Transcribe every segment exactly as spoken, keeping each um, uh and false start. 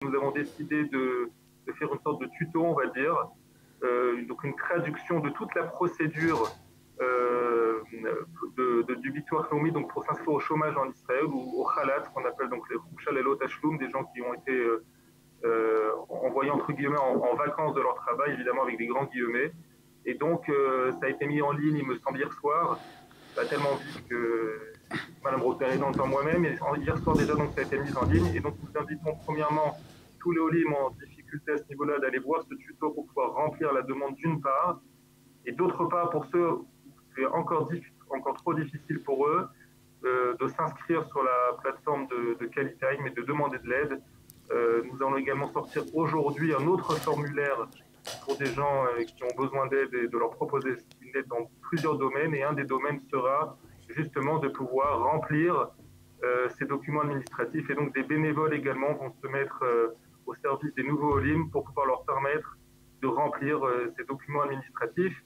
Nous avons décidé de, de faire une sorte de tuto, on va dire, euh, donc une traduction de toute la procédure euh, de, de, du Bitoire Leumi, donc pour s'inscrire au chômage en Israël, ou au Khalat, qu'on appelle donc les Khouchal et Tashloum, des gens qui ont été euh, euh, envoyés entre guillemets en, en vacances de leur travail, évidemment avec des grands guillemets. Et donc, euh, ça a été mis en ligne, il me semble, hier soir, bah, tellement vite que Madame Rother est dans le temps moi-même. Et hier soir déjà, donc, ça a été mis en ligne. Et donc, nous invitons premièrement tous les Olim en difficulté à ce niveau-là d'aller voir ce tuto pour pouvoir remplir la demande d'une part. Et d'autre part, pour ceux où c'est encore, encore trop difficile pour eux, euh, de s'inscrire sur la plateforme de, de QualiTime et de demander de l'aide. Euh, nous allons également sortir aujourd'hui un autre formulaire pour des gens euh, qui ont besoin d'aide et de leur proposer une aide dans plusieurs domaines. Et un des domaines sera justement de pouvoir remplir euh, ces documents administratifs. Et donc des bénévoles également vont se mettre euh, au service des nouveaux Olim pour pouvoir leur permettre de remplir euh, ces documents administratifs.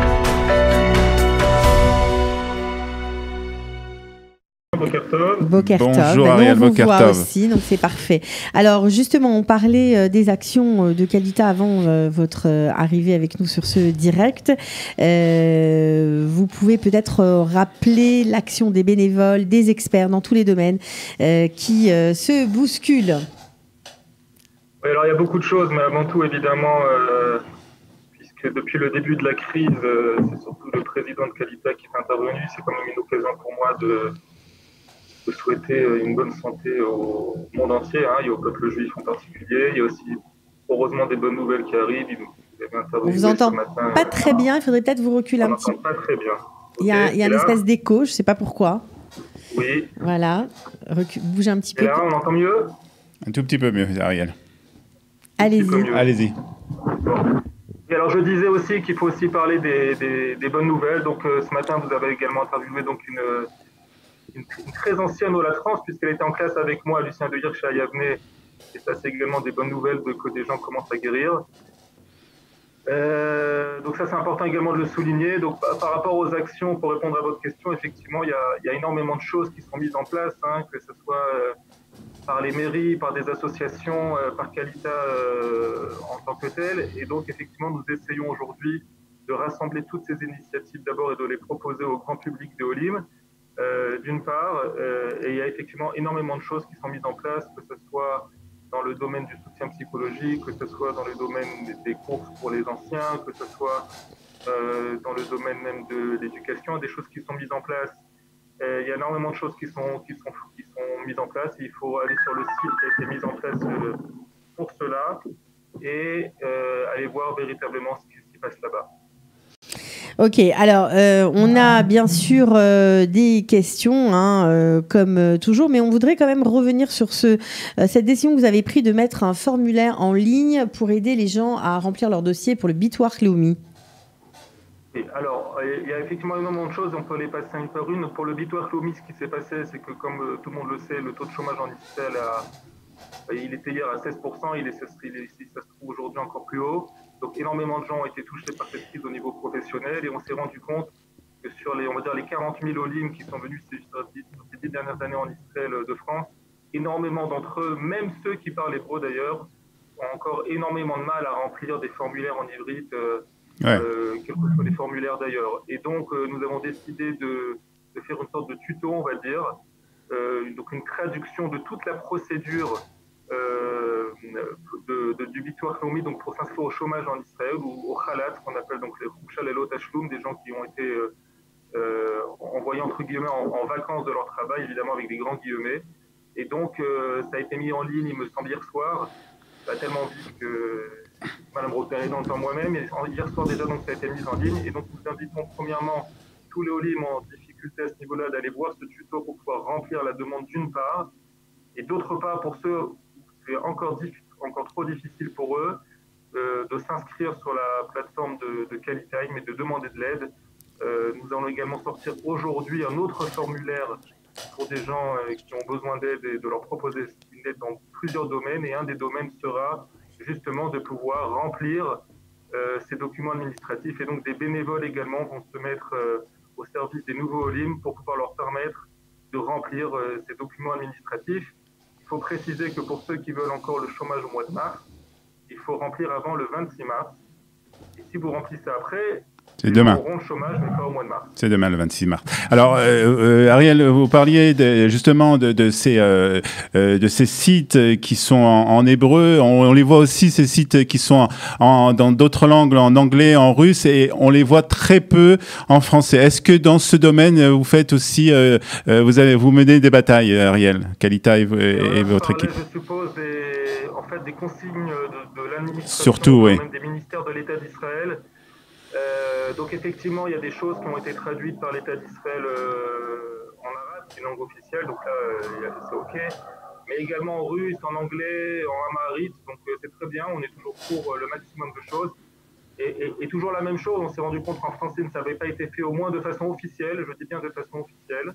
Bokertov. Bonjour Ariel, on vous voit aussi, donc c'est parfait. Alors justement, on parlait euh, des actions de Kalita avant euh, votre euh, arrivée avec nous sur ce direct. Euh, vous pouvez peut-être euh, rappeler l'action des bénévoles, des experts dans tous les domaines euh, qui euh, se bousculent. Oui, alors il y a beaucoup de choses, mais avant tout évidemment, euh, puisque depuis le début de la crise, euh, c'est surtout le président de Kalita qui est intervenu, c'est quand même une occasion pour moi de de souhaiter une bonne santé au monde entier, hein, et au peuple juif en particulier. Il y a aussi, heureusement, des bonnes nouvelles qui arrivent. On vous entend matin, pas très bien, il faudrait peut-être vous reculer on un petit peu. Pas très bien. Il y a, okay. il y a une espèce d'écho, je ne sais pas pourquoi. Oui. Voilà, Recu bougez un petit et peu. Et là, on entend mieux? Un tout petit peu mieux, Ariel. Allez-y. Allez-y. Bon. Et alors, je disais aussi qu'il faut aussi parler des, des, des bonnes nouvelles. Donc, euh, ce matin, vous avez également interviewé donc, une... Une, une très ancienne Olatrans, puisqu'elle était en classe avec moi, Lucien de Hirsch à Yavne, et ça c'est également des bonnes nouvelles de, que des gens commencent à guérir. Euh, donc ça c'est important également de le souligner. Donc par, par rapport aux actions, pour répondre à votre question, effectivement il y a, il y a énormément de choses qui sont mises en place, hein, que ce soit euh, par les mairies, par des associations, euh, par Kalita euh, en tant que telle. Et donc effectivement nous essayons aujourd'hui de rassembler toutes ces initiatives d'abord et de les proposer au grand public des Olim. Euh, d'une part, euh, et il y a effectivement énormément de choses qui sont mises en place, que ce soit dans le domaine du soutien psychologique, que ce soit dans le domaine des courses pour les anciens, que ce soit euh, dans le domaine même de l'éducation, des choses qui sont mises en place. Et il y a énormément de choses qui sont, qui sont, qui sont mises en place. Et il faut aller sur le site qui a été mis en place euh, pour cela et euh, aller voir véritablement ce qui s'y passe là-bas. Ok, alors euh, on a bien sûr euh, des questions, hein, euh, comme euh, toujours, mais on voudrait quand même revenir sur ce, euh, cette décision que vous avez prise de mettre un formulaire en ligne pour aider les gens à remplir leur dossier pour le Bitoire Leumi. Alors, il y a effectivement énormément de choses, on peut les passer une par une. Pour le Bitoire Leumi, ce qui s'est passé, c'est que comme euh, tout le monde le sait, le taux de chômage en Israël, a, il était hier à seize pour cent, il est, il est, ça se trouve aujourd'hui encore plus haut. Donc énormément de gens ont été touchés par cette crise au niveau professionnel et on s'est rendu compte que sur les, on va dire, les quarante mille Olim qui sont venus ces, ces dix dernières années en Israël de France, énormément d'entre eux, même ceux qui parlent hébreu d'ailleurs, ont encore énormément de mal à remplir des formulaires en ivrite, euh, ouais. euh, quels que soient les formulaires d'ailleurs. Et donc euh, nous avons décidé de, de faire une sorte de tuto, on va dire, euh, donc une traduction de toute la procédure Euh, de, de, du Bitoire Leumi, donc pour s'inscrire au chômage en Israël, ou au Khalat, qu'on appelle donc les Khouchal et Tashloum, des gens qui ont été euh, euh, envoyés entre guillemets en, en vacances de leur travail, évidemment avec des grands guillemets. Et donc euh, ça a été mis en ligne, il me semble, hier soir, bah, tellement vite que Madame Rother est dans le temps moi-même. Et hier soir déjà, donc ça a été mis en ligne. Et donc nous invitons premièrement tous les Olim en difficulté à ce niveau-là d'aller voir ce tuto pour pouvoir remplir la demande d'une part. Et d'autre part, pour ceux c'est encore, encore trop difficile pour eux euh, de s'inscrire sur la plateforme de, de QualiTime et de demander de l'aide. Euh, nous allons également sortir aujourd'hui un autre formulaire pour des gens euh, qui ont besoin d'aide et de leur proposer une aide dans plusieurs domaines. Et un des domaines sera justement de pouvoir remplir euh, ces documents administratifs. Et donc des bénévoles également vont se mettre euh, au service des nouveaux Olim pour pouvoir leur permettre de remplir euh, ces documents administratifs. il faut préciser que pour ceux qui veulent encore le chômage au mois de mars, il faut remplir avant le vingt-six mars. Et si vous remplissez après, c'est demain. Ils auront le chômage, mais pas au mois de mars. C'est demain, le vingt-six mars. Alors, euh, euh, Ariel, vous parliez de, justement de, de, ces, euh, euh, de ces sites qui sont en, en hébreu. On, on les voit aussi, ces sites qui sont en, en, dans d'autres langues, en anglais, en russe, et on les voit très peu en français. Est-ce que dans ce domaine, vous faites aussi, euh, vous, avez, vous menez des batailles, Ariel, Kalita et, et, et votre équipe? Je suppose des, en fait, des consignes de, de l'administration, surtout, oui. Même des ministères de l'État d'Israël. Euh, donc effectivement, il y a des choses qui ont été traduites par l'État d'Israël euh, en arabe, c'est une langue officielle, donc là, euh, c'est OK. Mais également en russe, en anglais, en amharique, donc euh, c'est très bien, on est toujours pour euh, le maximum de choses. Et, et, et toujours la même chose, on s'est rendu compte qu'en français, ça n'avait pas été fait au moins de façon officielle, je dis bien de façon officielle.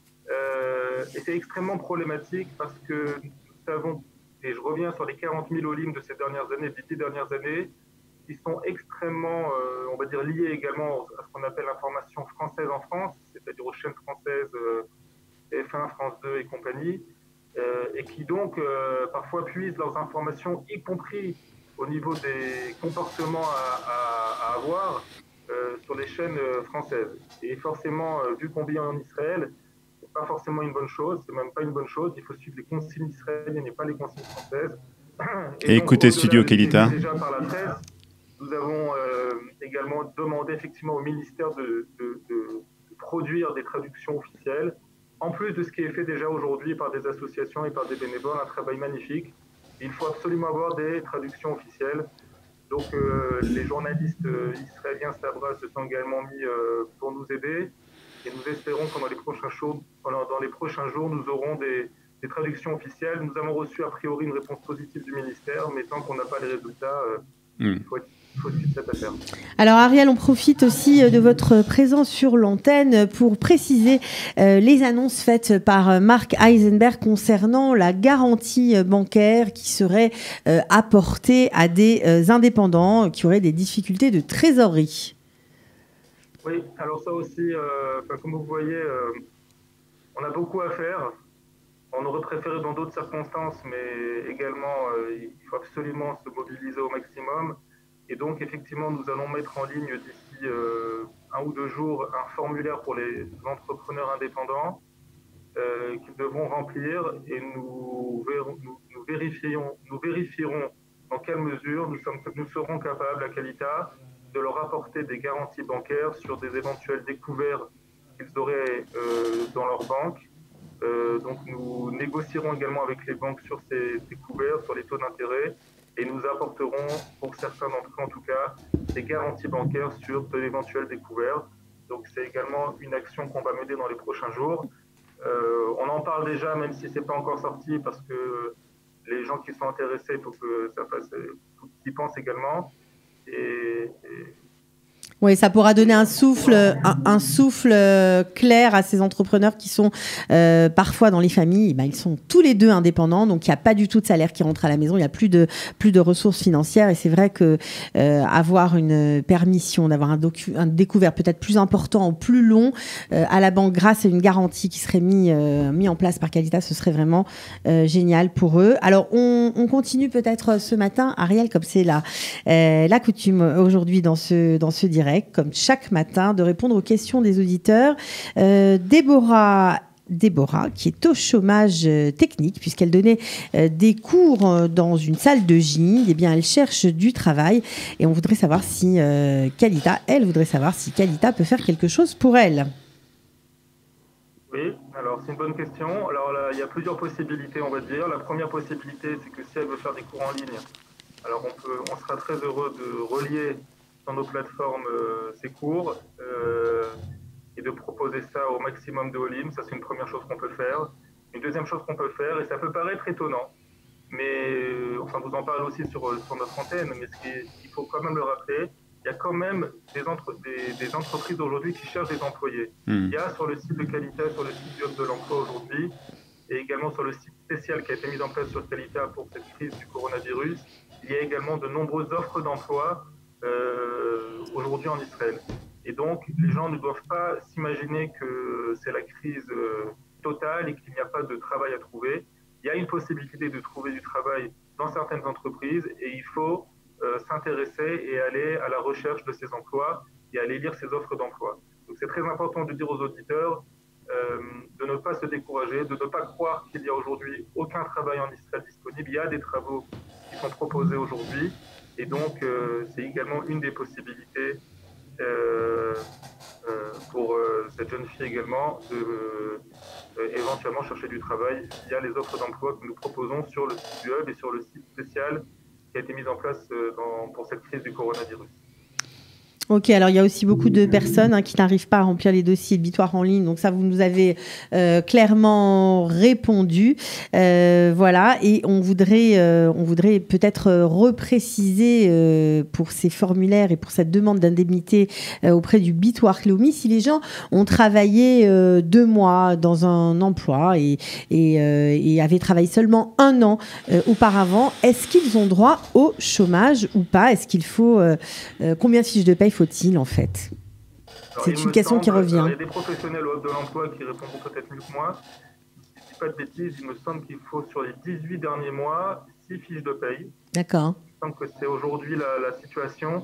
Euh, et c'est extrêmement problématique parce que nous savons, et je reviens sur les quarante mille olim de ces dernières années, des dix dernières années, qui sont extrêmement, euh, on va dire, liés également à ce qu'on appelle l'information française en France, c'est-à-dire aux chaînes françaises euh, F un, France deux et compagnie, euh, et qui donc euh, parfois puisent leurs informations, y compris au niveau des comportements à, à, à avoir euh, sur les chaînes euh, françaises. Et forcément, euh, vu qu'on vit en Israël, c'est pas forcément une bonne chose, c'est même pas une bonne chose, il faut suivre les consignes israéliennes et pas les consignes françaises. Et, et donc, écoutez Studio Kalita. Déjà par la presse, nous avons euh, également demandé effectivement au ministère de, de, de, de produire des traductions officielles, en plus de ce qui est fait déjà aujourd'hui par des associations et par des bénévoles, un travail magnifique. Il faut absolument avoir des traductions officielles. Donc euh, les journalistes euh, israéliens Sabra se sont également mis euh, pour nous aider. Et nous espérons que dans les prochains jours, dans les prochains jours nous aurons des, des traductions officielles. Nous avons reçu a priori une réponse positive du ministère, mais tant qu'on n'a pas les résultats, euh, mmh. il faut être Alors Ariel, on profite aussi de votre présence sur l'antenne pour préciser euh, les annonces faites par Marc Eisenberg concernant la garantie bancaire qui serait euh, apportée à des euh, indépendants qui auraient des difficultés de trésorerie. Oui, alors ça aussi, euh, comme vous voyez, euh, on a beaucoup à faire. On aurait préféré dans d'autres circonstances, mais également, euh, il faut absolument se mobiliser au maximum. Et donc, effectivement, nous allons mettre en ligne d'ici euh, un ou deux jours un formulaire pour les entrepreneurs indépendants euh, qu'ils devront remplir et nous, verrons, nous, nous, vérifierons, nous vérifierons dans quelle mesure nous, sommes, nous serons capables, à Kalita, de leur apporter des garanties bancaires sur des éventuels découverts qu'ils auraient euh, dans leur banque. Euh, donc, nous négocierons également avec les banques sur ces découverts, sur les taux d'intérêt. Et nous apporterons, pour certains d'entre eux en tout cas, des garanties bancaires sur de l'éventuel découvert. Donc c'est également une action qu'on va mener dans les prochains jours. Euh, on en parle déjà, même si ce n'est pas encore sorti, parce que les gens qui sont intéressés, il faut que ça fasse, faut qu'ils y pensent également. Et, et Oui, ça pourra donner un souffle, un, un souffle clair à ces entrepreneurs qui sont euh, parfois dans les familles. Ben, ils sont tous les deux indépendants, donc il n'y a pas du tout de salaire qui rentre à la maison. Il n'y a plus de plus de ressources financières, et c'est vrai que euh, avoir une permission, d'avoir un, docu- un découvert peut-être plus important ou plus long euh, à la banque grâce à une garantie qui serait mis euh, mis en place par Kalita, ce serait vraiment euh, génial pour eux. Alors on, on continue peut-être ce matin, Ariel, comme c'est la euh, la coutume aujourd'hui dans ce dans ce direct. Comme chaque matin, de répondre aux questions des auditeurs. Euh, Déborah, Déborah, qui est au chômage technique, puisqu'elle donnait euh, des cours dans une salle de gym, eh bien, elle cherche du travail. Et on voudrait savoir si euh, Kalita, elle voudrait savoir si Kalita peut faire quelque chose pour elle. Oui, alors c'est une bonne question. Alors là, il y a plusieurs possibilités, on va dire. La première possibilité, c'est que si elle veut faire des cours en ligne, alors on, peut, on sera très heureux de relier dans nos plateformes euh, ces cours euh, et de proposer ça au maximum de Olim. Ça, c'est une première chose qu'on peut faire. Une deuxième chose qu'on peut faire, et ça peut paraître étonnant, mais euh, enfin, vous en parlez aussi sur, sur notre antenne, mais ce qui est, il faut quand même le rappeler, il y a quand même des, entre, des, des entreprises aujourd'hui qui cherchent des employés. Mmh. Il y a sur le site de Kalita, sur le site Job de l'emploi aujourd'hui, et également sur le site spécial qui a été mis en place sur Kalita pour cette crise du coronavirus, il y a également de nombreuses offres d'emploi Euh, aujourd'hui en Israël. Et donc, les gens ne doivent pas s'imaginer que c'est la crise euh, totale et qu'il n'y a pas de travail à trouver. il y a une possibilité de trouver du travail dans certaines entreprises et il faut euh, s'intéresser et aller à la recherche de ces emplois et aller lire ces offres d'emploi. Donc c'est très important de dire aux auditeurs euh, de ne pas se décourager, de ne pas croire qu'il y a aujourd'hui aucun travail en Israël disponible. Il y a des travaux qui sont proposés aujourd'hui et donc euh, c'est également une des possibilités euh, euh, pour euh, cette jeune fille également de euh, éventuellement chercher du travail via les offres d'emploi que nous proposons sur le site du Hub et sur le site spécial qui a été mis en place euh, dans, pour cette crise du coronavirus. Ok, alors il y a aussi beaucoup de personnes hein, qui n'arrivent pas à remplir les dossiers de Bitoire en ligne. Donc ça, vous nous avez euh, clairement répondu. Euh, voilà, et on voudrait, euh, on voudrait peut-être repréciser euh, pour ces formulaires et pour cette demande d'indemnité euh, auprès du Bitoire Leumi, si les gens ont travaillé euh, deux mois dans un emploi et, et, euh, et avaient travaillé seulement un an euh, auparavant, est-ce qu'ils ont droit au chômage ou pas? Est-ce qu'il faut euh, euh, combien de fiches de paye faut-il en fait? Alors, c'est une question semble, qui revient. Alors, il y a des professionnels au Hub de l'emploi qui répondront peut-être mieux que moi. Si je ne dis pas de bêtises, il me semble qu'il faut sur les dix-huit derniers mois six fiches de paye. D'accord. Il me semble que c'est aujourd'hui la, la situation.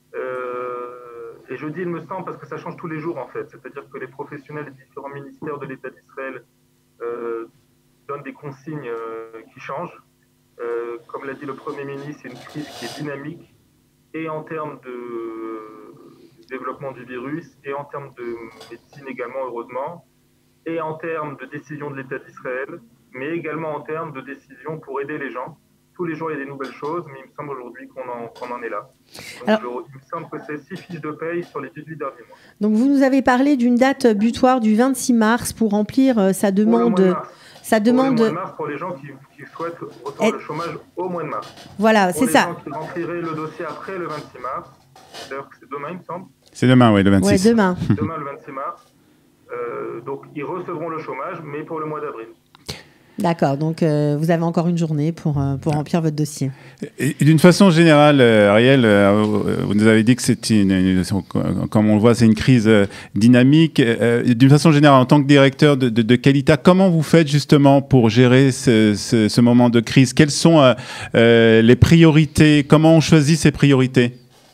Euh, et je dis il me semble parce que ça change tous les jours en fait. C'est-à-dire que les professionnels des différents ministères de l'État d'Israël euh, donnent des consignes euh, qui changent. Euh, comme l'a dit le Premier ministre, c'est une crise qui est dynamique et en termes de développement du virus et en termes de médecine également, heureusement, et en termes de décision de l'État d'Israël, mais également en termes de décision pour aider les gens. Tous les jours, il y a des nouvelles choses, mais il me semble aujourd'hui qu'on en, qu'on en est là. Donc, Alors, je, il me semble que c'est six fiches de paye sur les dix-huit derniers mois. Donc, vous nous avez parlé d'une date butoir du vingt-six mars pour remplir euh, sa demande. Pour le mois de mars. Sa demande... Pour le mois de mars, pour les gens qui, qui souhaitent retourner le chômage au mois de mars. Voilà, c'est ça. Pour les gens qui rempliraient le dossier après le vingt-six mars, d'ailleurs c'est demain, il me semble. C'est demain, oui, le vingt-six. Ouais, demain. Demain, le vingt-six mars. Euh, donc, ils recevront le chômage, mais pour le mois d'avril. D'accord, donc euh, vous avez encore une journée pour, euh, pour remplir votre dossier. Et, et d'une façon générale, euh, Ariel, euh, vous nous avez dit que c'est une, une, une, comme on le voit, c'est une crise euh, dynamique. Euh, d'une façon générale, en tant que directeur de, de, de Qualita, comment vous faites justement pour gérer ce, ce, ce moment de crise? Quelles sont euh, euh, les priorités? Comment on choisit ces priorités?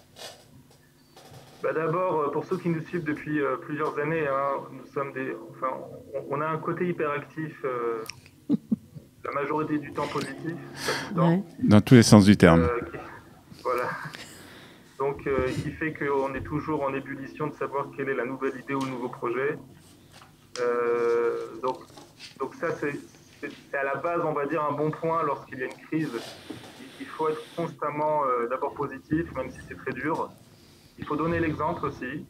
Bah D'abord, pour ceux qui nous suivent depuis euh, plusieurs années, hein, nous sommes des, enfin, on, on a un côté hyperactif. Euh, La majorité du temps positif, pas tout le temps. Ouais. Dans tous les sens du terme. Euh, qui, voilà. Donc, euh, qui fait qu'on est toujours en ébullition de savoir quelle est la nouvelle idée ou le nouveau projet. Euh, donc, donc ça, c'est, c'est, c'est à la base, on va dire, un bon point lorsqu'il y a une crise. Il faut être constamment euh, d'abord positif, même si c'est très dur. Il faut donner l'exemple aussi.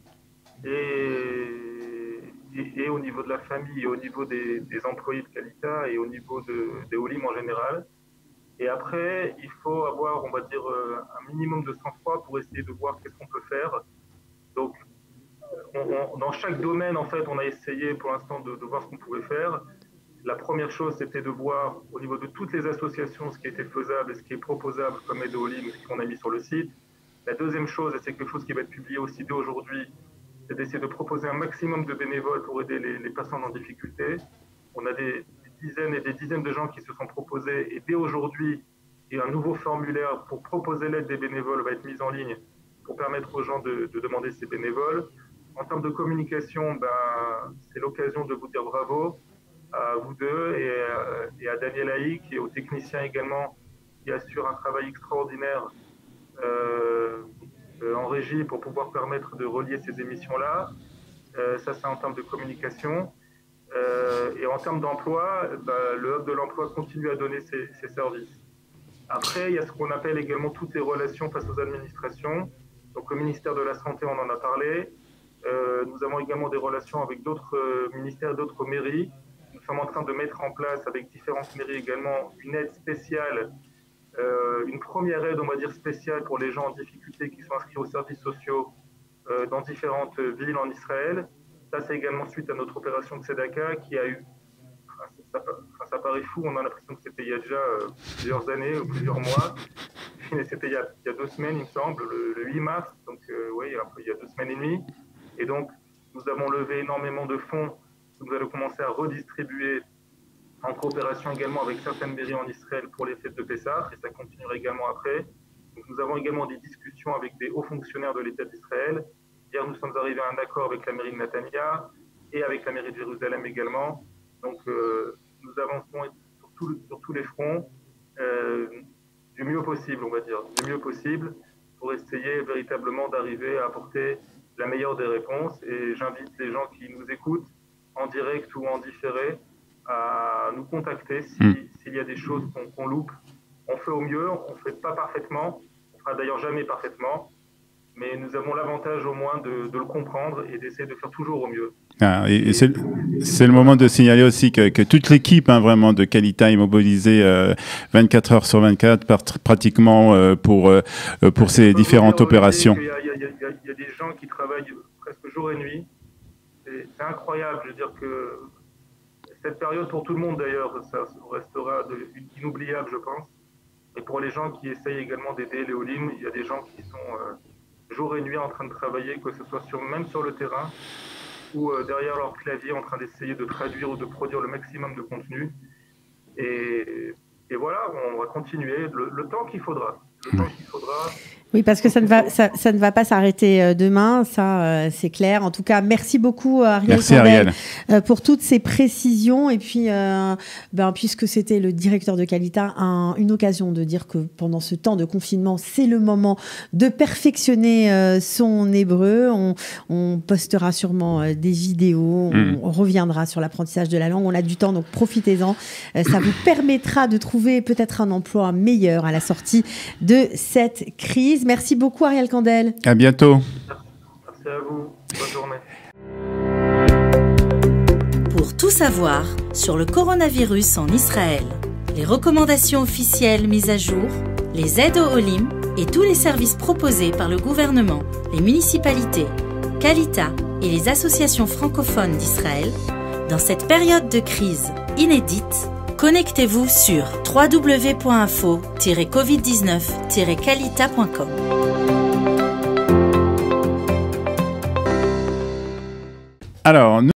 Et, et, et au niveau de la famille, et au niveau des, des employés de Qualita, et au niveau de, des Olim en général. Et après, il faut avoir, on va dire, un minimum de sang-froid pour essayer de voir qu'est-ce qu'on peut faire. Donc, on, on, dans chaque domaine, en fait, on a essayé pour l'instant de, de voir ce qu'on pouvait faire. La première chose, c'était de voir au niveau de toutes les associations ce qui était faisable et ce qui est proposable comme aide aux Olim, ce qu'on a mis sur le site. La deuxième chose, et c'est quelque chose qui va être publié aussi dès aujourd'hui, c'est d'essayer de proposer un maximum de bénévoles pour aider les, les personnes en difficulté. On a des, des dizaines et des dizaines de gens qui se sont proposés et dès aujourd'hui, il y a un nouveau formulaire pour proposer l'aide des bénévoles va être mis en ligne pour permettre aux gens de, de demander ces bénévoles. En termes de communication, ben, c'est l'occasion de vous dire bravo à vous deux et à, et à Daniel Haïk et aux techniciens également qui assurent un travail extraordinaire euh, euh, en régie pour pouvoir permettre de relier ces émissions-là. Euh, ça, c'est en termes de communication. Euh, et en termes d'emploi, bah, le Hub de l'emploi continue à donner ses, ses services. Après, il y a ce qu'on appelle également toutes les relations face aux administrations. Donc, le ministère de la Santé, on en a parlé. Euh, nous avons également des relations avec d'autres euh, ministères, d'autres mairies. Nous sommes en train de mettre en place, avec différentes mairies également, une aide spéciale, euh, une première aide, on va dire, spéciale pour les gens en difficulté qui sont inscrits aux services sociaux euh, dans différentes villes en Israël. Ça, c'est également suite à notre opération de Tzedaka qui a eu, enfin, ça, ça, ça paraît fou, on a l'impression que c'était il y a déjà euh, plusieurs années ou plusieurs mois. C'était il y, a, il y a deux semaines, il me semble, le, le huit mars, donc euh, oui, il y a deux semaines et demie. Et donc, nous avons levé énormément de fonds que nous allons commencer à redistribuer en coopération également avec certaines mairies en Israël pour les fêtes de Pessah, et ça continuera également après. Donc, nous avons également des discussions avec des hauts fonctionnaires de l'État d'Israël. Hier, nous sommes arrivés à un accord avec la mairie de Netanya et avec la mairie de Jérusalem également. Donc, euh, nous avançons sur, tout, sur tous les fronts euh, du mieux possible, on va dire, du mieux possible, pour essayer véritablement d'arriver à apporter la meilleure des réponses. Et j'invite les gens qui nous écoutent en direct ou en différé à nous contacter si, mmh. s'il y a des choses qu'on, qu'on loupe. On fait au mieux, on ne fait pas parfaitement, on ne fera d'ailleurs jamais parfaitement, mais nous avons l'avantage au moins de, de le comprendre et d'essayer de faire toujours au mieux. Ah, et, et c'est, c'est le moment de signaler aussi que, que toute l'équipe hein, vraiment de Qualita est mobilisée euh, vingt-quatre heures sur vingt-quatre par, pratiquement euh, pour, euh, pour ces différentes opérations. Il y, a, il, y a, il, y a, il y a des gens qui travaillent presque jour et nuit. C'est, c'est incroyable, je veux dire que cette période pour tout le monde d'ailleurs, ça restera de, inoubliable je pense. Et pour les gens qui essayent également d'aider les Olim, il y a des gens qui sont euh, jour et nuit en train de travailler, que ce soit sur, même sur le terrain ou euh, derrière leur clavier en train d'essayer de traduire ou de produire le maximum de contenu. Et, et voilà, on va continuer le, le temps qu'il faudra. Le temps qu'il faudra. Oui, parce que ça ne va, ça, ça ne va pas s'arrêter demain, ça euh, c'est clair. En tout cas, merci beaucoup Ariel merci, Kandel, Ariel. Euh, pour toutes ces précisions. Et puis, euh, ben, puisque c'était le directeur de Qualita, un, une occasion de dire que pendant ce temps de confinement, c'est le moment de perfectionner euh, son hébreu. On, on postera sûrement euh, des vidéos, on, mmh. on reviendra sur l'apprentissage de la langue. On a du temps, donc profitez-en. Euh, ça vous permettra de trouver peut-être un emploi meilleur à la sortie de cette crise. Merci beaucoup Ariel Kandel. À bientôt. Merci à vous. Bonne journée. Pour tout savoir sur le coronavirus en Israël, les recommandations officielles mises à jour, les aides aux Olim et tous les services proposés par le gouvernement, les municipalités, Qualita et les associations francophones d'Israël, dans cette période de crise inédite, connectez-vous sur w w w point info tiret covid dix-neuf tiret qualita point com. Alors, nous